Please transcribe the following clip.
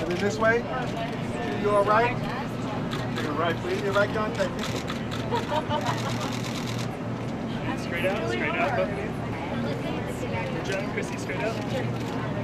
And then this way. You all right? Take a right, please. Your right gun, thank you. Straight out, both of you. Good job, Chrissy, straight out.